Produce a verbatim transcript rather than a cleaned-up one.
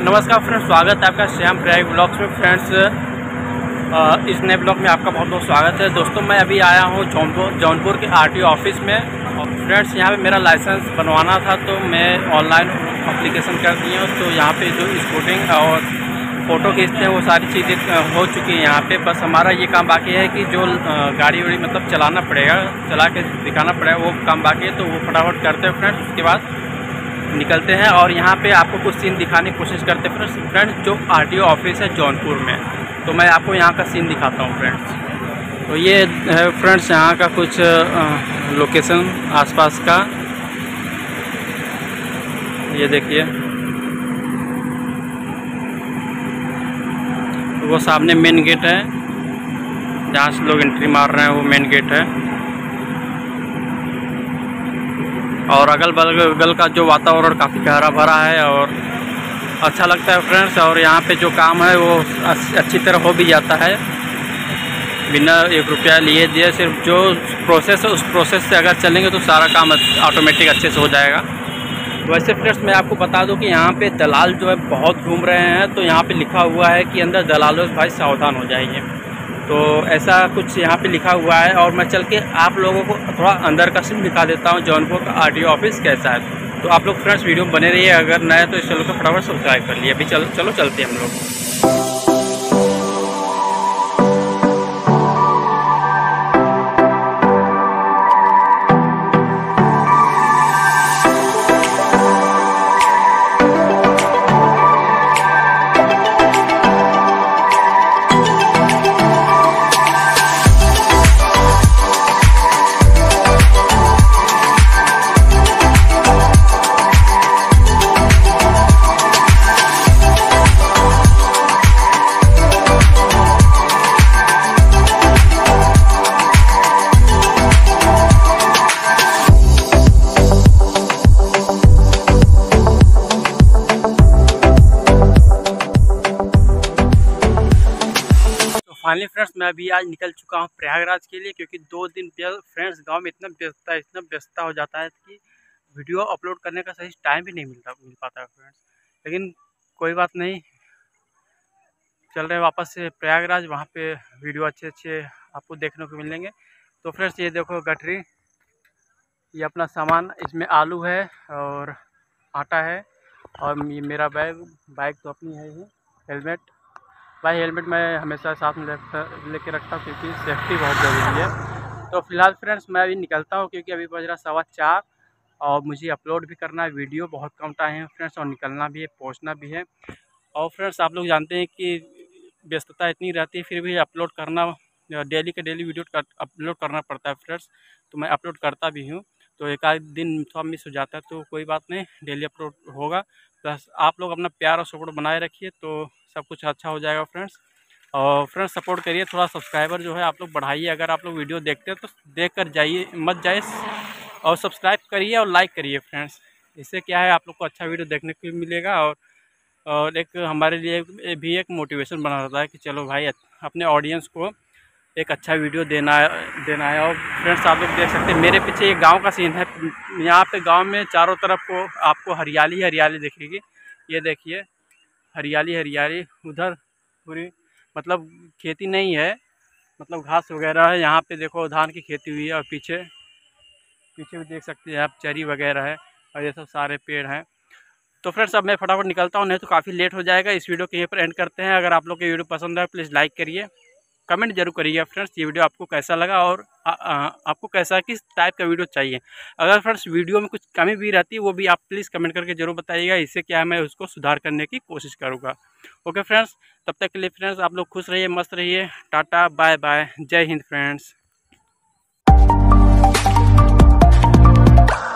नमस्कार फ्रेंड्स, स्वागत है आपका श्याम प्रयाग ब्लॉग्स में। फ्रेंड्स, इस नए ब्लॉग में आपका बहुत बहुत स्वागत है। दोस्तों, मैं अभी आया हूँ जौनपुर जौनपुर के आरटीओ ऑफिस में। और फ्रेंड्स, यहाँ पे मेरा लाइसेंस बनवाना था, तो मैं ऑनलाइन एप्लीकेशन कर दी हूँ। तो यहाँ पे जो स्कूटिंग और फ़ोटो खींचते हैं वो सारी चीज़ें हो चुकी हैं यहाँ पे। बस हमारा ये काम बाकी है कि जो गाड़ी वाड़ी मतलब चलाना पड़ेगा, चला के दिखाना पड़ेगा, वो काम बाकी है। तो वो फटाफट करते हैं फ्रेंड्स, उसके बाद निकलते हैं और यहाँ पे आपको कुछ सीन दिखाने की कोशिश करते हैं फ्रेंड्स। फ्रेंड्स, जो आरटीओ ऑफिस है जौनपुर में, तो मैं आपको यहाँ का सीन दिखाता हूँ फ्रेंड्स। तो ये है फ्रेंड्स यहाँ का कुछ लोकेशन आसपास का, ये देखिए। वो सामने मेन गेट है, जहाँ से लोग एंट्री मार रहे हैं, वो मेन गेट है। और अगल बगल का जो वातावरण काफ़ी हरा भरा है और अच्छा लगता है फ्रेंड्स। और यहाँ पे जो काम है वो अच्छी तरह हो भी जाता है, बिना एक रुपया लिए दिए। सिर्फ जो प्रोसेस है उस प्रोसेस से अगर चलेंगे तो सारा काम ऑटोमेटिक अच्छे से हो जाएगा। वैसे फ्रेंड्स, मैं आपको बता दूं कि यहाँ पे दलाल जो है बहुत घूम रहे हैं। तो यहाँ पे लिखा हुआ है कि अंदर दलालों से भाई सावधान हो जाइए। तो ऐसा कुछ यहाँ पे लिखा हुआ है। और मैं चल के आप लोगों को थोड़ा अंदर का सीन दिखा देता हूँ, जौनपुर का आरटीओ ऑफिस कैसा है। तो आप लोग फ्रेंड्स वीडियो में बने रहिए। अगर नया तो इस चैनल को फटाफट सब्सक्राइब कर लिए। अभी चलो चलो चलते हैं हम लोग। फाइनली फ्रेंड्स, मैं अभी आज निकल चुका हूँ प्रयागराज के लिए, क्योंकि दो दिन फ्रेंड्स गांव में इतना व्यस्तता इतना व्यस्तता हो जाता है कि वीडियो अपलोड करने का सही टाइम भी नहीं मिलता मिल पाता है फ्रेंड्स। लेकिन कोई बात नहीं, चल रहे वापस से प्रयागराज। वहाँ पे वीडियो अच्छे अच्छे आपको देखने को मिलेंगे। तो फ्रेंड्स, ये देखो गठरी, ये अपना सामान, इसमें आलू है और आटा है। और ये मेरा बैग बाइक तो अपनी है ही। हेलमेट, भाई हेलमेट मैं हमेशा साथ में लेके रखता हूँ, क्योंकि सेफ्टी बहुत ज़रूरी है। तो फिलहाल फ्रेंड्स, मैं अभी निकलता हूँ, क्योंकि अभी बज रहा सवा चार और मुझे अपलोड भी करना है वीडियो। बहुत कम टाइम है फ्रेंड्स, और निकलना भी है, पहुँचना भी है। और फ्रेंड्स, आप लोग जानते हैं कि व्यस्तता इतनी रहती है, फिर भी अपलोड करना, डेली का डेली वीडियो अपलोड करना पड़ता है फ्रेंड्स। तो मैं अपलोड करता भी हूँ। तो एक आध दिन थोड़ा मिस हो जाता है, तो कोई बात नहीं, डेली अपलोड होगा। प्लस आप लोग अपना प्यार और सपोर्ट बनाए रखिए, तो सब कुछ अच्छा हो जाएगा फ्रेंड्स। और फ्रेंड्स, सपोर्ट करिए, थोड़ा सब्सक्राइबर जो है आप लोग बढ़ाइए। अगर आप लोग वीडियो देखते हैं तो देख कर जाइए, मत जाइए, और सब्सक्राइब करिए और लाइक करिए फ्रेंड्स। इससे क्या है, आप लोग को अच्छा वीडियो देखने को मिलेगा। और और एक हमारे लिए भी एक मोटिवेशन बना रहता है कि चलो भाई, अपने ऑडियंस को एक अच्छा वीडियो देना देना है। और फ्रेंड्स, आप लोग देख सकते हैं मेरे पीछे एक गांव का सीन है। यहाँ पे गांव में चारों तरफ को आपको हरियाली हरियाली दिखेगी। ये देखिए, हरियाली हरियाली, उधर पूरी मतलब खेती नहीं है, मतलब घास वगैरह है। यहाँ पे देखो धान की खेती हुई है, और पीछे पीछे भी देख सकते हैं आप, चरी वगैरह है, और ये सब सारे पेड़ हैं। तो फ्रेंड्स, अब मैं फटाफट निकलता हूँ, नहीं तो काफ़ी लेट हो जाएगा। इस वीडियो को यहीं पर एंड करते हैं। अगर आप लोग को वीडियो पसंद है प्लीज़ लाइक करिए, कमेंट जरूर करिएगा फ्रेंड्स, ये वीडियो आपको कैसा लगा और आ, आ, आपको कैसा किस टाइप का वीडियो चाहिए। अगर फ्रेंड्स वीडियो में कुछ कमी भी रहती है, वो भी आप प्लीज़ कमेंट करके जरूर बताइएगा। इससे क्या है, मैं उसको सुधार करने की कोशिश करूँगा। ओके फ्रेंड्स, तब तक के लिए फ्रेंड्स आप लोग खुश रहिए, मस्त रहिए। टाटा, बाय बाय, जय हिंद फ्रेंड्स।